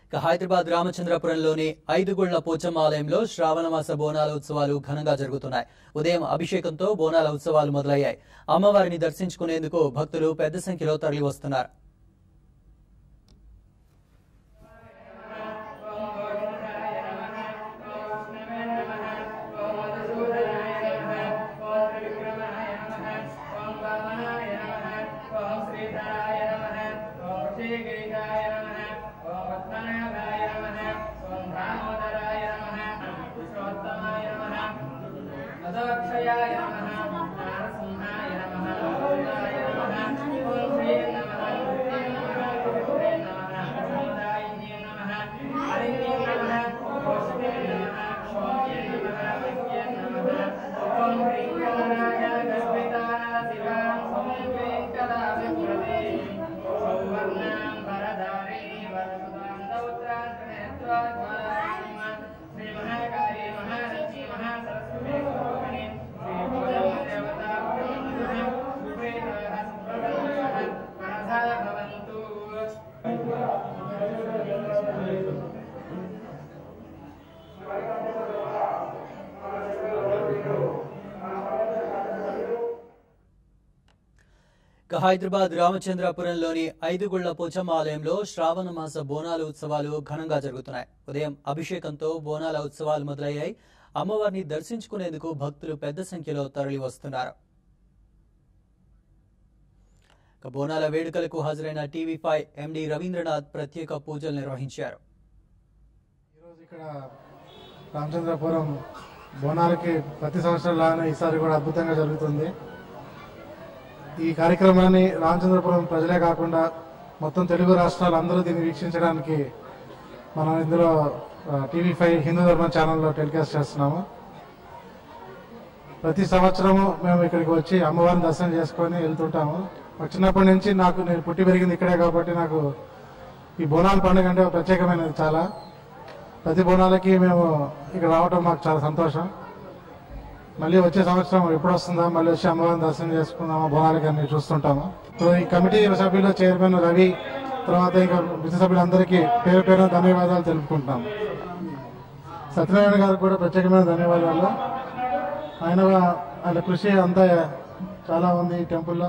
హైదరాబాద్ రామచంద్రపురంలోని ఐదుగుళ్ల పోచమ్మ ఆలయంలో శ్రావణమాస బోనాల ఉత్సవాలు ఘనంగా జరుగుతున్నాయి. ఉదయం అభిషేకంతో బోనాల ఉత్సవాలు మొదలయ్యాయి. అమ్మవారిని దర్శించుకునేందుకు భక్తులు పెద్ద సంఖ్యలో తరలివస్తున్నారు. హైదరాబాద్ రామచంద్రపురంలోని ఐదుగుళ్ల పోచమ్మ ఆలయంలో శ్రావణ మాస బోనాల ఉత్సవాలు ఘనంగా జరుగుతున్నాయి. ఉదయం అభిషేకంతో బోనాల ఉత్సవాలు మొదలయ్యాయి. అమ్మవారిని దర్శించుకునేందుకు భక్తులు పెద్ద సంఖ్యలో తరలి వస్తున్నారు. బోనాల వేడుకలకు హాజరైన టీవీ5 ఎండి రవీంద్రనాథ్ ప్రత్యేక పూజలు నిర్వహించారు. ఈరోజు ఇక్కడ రామచంద్రపురం బోనాలకి ప్రతి సంవత్సరంలానే ఈసారి కూడా అద్భుతంగా జరుగుతుంది. ఈ కార్యక్రమాన్ని రామచంద్రపురం ప్రజలే కాకుండా మొత్తం తెలుగు రాష్ట్రాలు అందరూ దీన్ని వీక్షించడానికి మనం ఇందులో టీవీ5 హిందూ ధర్మ ఛానల్లో టెలికాస్ట్ చేస్తున్నాము. ప్రతి సంవత్సరము మేము ఇక్కడికి వచ్చి అమ్మవారిని దర్శనం చేసుకొని వెళ్తుంటాము. చిన్నప్పటి నుంచి నేను పుట్టి పెరిగింది ఇక్కడే కాబట్టి నాకు ఈ బోనాల పండుగ అంటే ప్రత్యేకమైనది చాలా. ప్రతి బోనాలకి మేము ఇక్కడ రావటం మాకు చాలా సంతోషం. మళ్ళీ వచ్చే సంవత్సరం ఎప్పుడు వస్తుందా, మళ్ళీ వచ్చి అమ్మవారిని దర్శనం చేసుకుందామా, బోనాలకి అన్ని చూస్తుంటాము. సో ఈ కమిటీ సభ్యులు చైర్మన్ రవి, తర్వాత ఇంకా మిగతా సభ్యులందరికీ పేరు పేరు ధన్యవాదాలు తెలుపుకుంటున్నాము. సత్యనారాయణ గారికి కూడా ప్రత్యేకమైన ధన్యవాదాలు. ఆయన కృషి అంతా చాలా ఉంది ఈ టెంపుల్లో.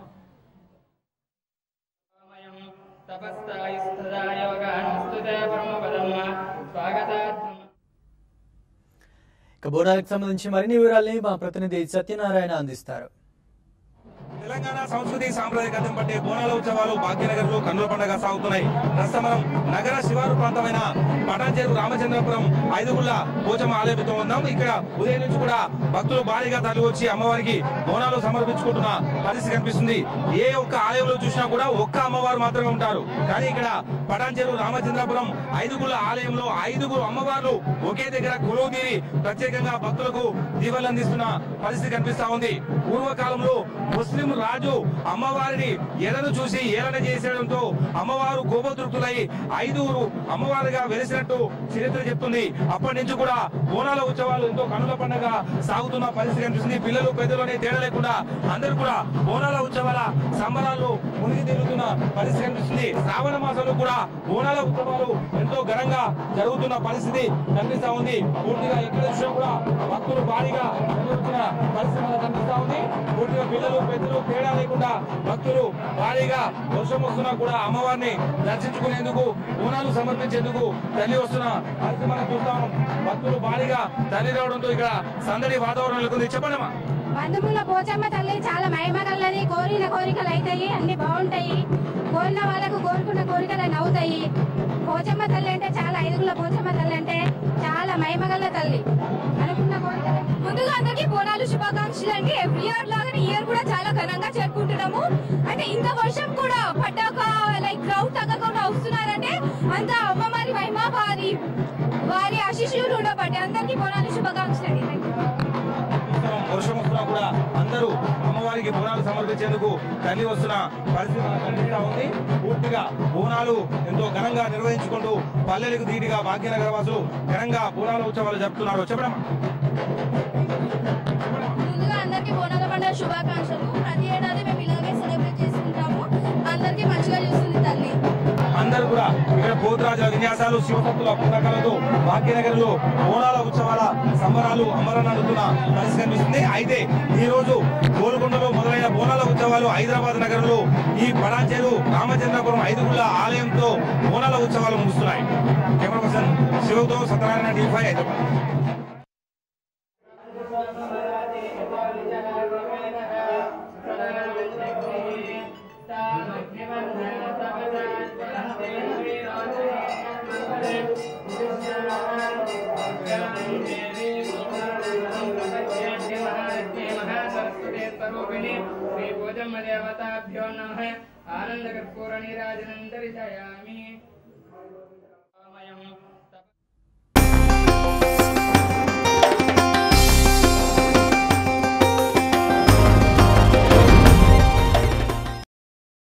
బోనాలకు సంబంధించి మరిన్ని వివరాల్ని మా ప్రతినిధి సత్యనారాయణ అందిస్తారు. తెలంగాణ సంస్కృతి సాంప్రదాయకతను బట్టి బోనాల ఉత్సవాలు భాగ్యనగర్ లో కన్నుల పండుగ సాగుతున్నాయి. ప్రస్తుతం మనం నగర శివారు ప్రాంతమైన పటాన్చెరు రామచంద్రపురం ఐదుగుళ్ల పోచమ్మ ఆలయంతో ఉన్నాం. ఇక్కడ ఉదయం నుంచి కూడా భక్తులు భారీగా తరలి వచ్చి అమ్మవారికి బోనాలు సమర్పించుకుంటున్న పరిస్థితి కనిపిస్తుంది. ఏ ఒక్క ఆలయంలో చూసినా కూడా ఒక్క అమ్మవారు మాత్రమే ఉంటారు. కానీ ఇక్కడ పటాన్చెరు రామచంద్రపురం ఐదుగుళ్ల ఆలయంలో ఐదుగురు అమ్మవార్లు ఒకే దగ్గర కొలువు తీరి ప్రత్యేకంగా భక్తులకు దీవెనలు అందిస్తున్న పరిస్థితి కనిపిస్తా ఉంది. పూర్వకాలంలో ముస్లిం రాజు అమ్మవారిని ఎడను చూసి ఏలన చేసేయడంతో అమ్మవారు కోపతృప్తులై ఐదుగురు అమ్మవారిగా వెలిసినట్టు చరిత్ర చెప్తుంది. అప్పటి నుంచి కూడా బోనాల ఉత్సవాలు ఎంతో కన్నుల పండుగ సాగుతున్న పరిస్థితి కనిపిస్తుంది. పిల్లలు పెద్దలు తేడా లేకుండా అందరూ కూడా బోనాల ఉత్సవాల సంబరాల్లో మునిగి తిరుగుతున్న పరిస్థితి కనిపిస్తుంది. శ్రావణ మాసంలో కూడా బోనాల ఉత్సవాలు ఎంతో ఘనంగా జరుగుతున్న పరిస్థితి కనిపిస్తా ఉంది. పూర్తిగా ఎక్కడ చూసినా కూడా భక్తులు భారీగా పరిస్థితి కనిపిస్తా ఉంది. పూర్తిగా పిల్లలు పెద్దలు తేడా లేకుండా భక్తులు భారీగా వర్షం వస్తున్నా కూడా అమ్మవారిని దర్శించుకునేందుకు బోనాలు సమర్పించేందుకు తల్లి వస్తున్న పరిస్థితి మనం చూస్తాము. భక్తులు భారీగా తల్లి రావడంతో ఇక్కడ సందడి వాతావరణం నెలకొంది. చెప్పండమ్మా. బంధువుల పోచమ్మ తల్లి చాలా మహిమగలది. కోరిన కోరికలు అవుతాయి, అన్ని బాగుంటాయి. కోరిన వాళ్ళకు కోరుకున్న కోరికలు నవ్వుతాయి. పోచమ్మ తల్లి అంటే చాలా ఐదుగుల పోచమ్మ తల్లి అంటే చాలా మహిమగల తల్లి. అనుకున్న కోరికలు ముందుగా అందరికీ బోనాలు శుభాకాంక్షలు అండి. ఎవ్రీ ఇయర్ లాగానే ఇయర్ కూడా చాలా ఘనంగా జరుపుకుంటున్నాము. అంటే ఇంత వర్షం కూడా పడ్డాక లైక్ క్రౌడ్ తగ్గకుండా వస్తున్నారంటే అంత అమ్మవారి మహిమ వారి ఆశీస్సులు ఉండబట్టి అందరికీ బోనాలు శుభాకాంక్షలు అండి. వర్షం వస్తున్నా కూడా అందరూ అమ్మవారికి బోనాలు సమర్పించేందుకు తల్లి వస్తున్న పరిస్థితి కనిపిస్తా ఉంది. పూర్తిగా బోనాలు ఎంతో ఘనంగా నిర్వహించుకుంటూ పల్లెలకు ధీటుగా భాగ్యనగర వాసులు ఘనంగా బోనాల ఉత్సవాలు జరుపుతున్నారు. చెప్పడం ముందుగా అందరికీ బోనాల పండుగ శుభాకాంక్షలు. ప్రతి ఏడాది మేము ఇలాగే సెలబ్రేట్ చేసుకుంటాము. అందరికీ మంచిగా చూస్తుంది తల్లి. అందరూ అందరూ కూడా ఇక్కడ పోతురాజుల విన్యాసాలు శివభక్తుల పుస్తకాలతో భాగ్యనగర్లో బోనాల ఉత్సవాల సంబరాలు అమరనందుతున్న పరిస్థితి కనిపిస్తుంది. అయితే ఈ రోజు గోల్కొండలో మొదలైన బోనాల ఉత్సవాలు హైదరాబాద్ నగరంలో ఈ పటాన్చేరు రామచంద్రపురం 5 గుళ్ళ ఆలయంతో బోనాల ఉత్సవాలు ముగుస్తున్నాయి. కెమెరా పర్సన్ శివతో సత్యనారాయణ టీవీ 5 హైదరాబాద్. देवताभ्यो नमः आनंदकर्पूर नीराजनं दर्शयामि।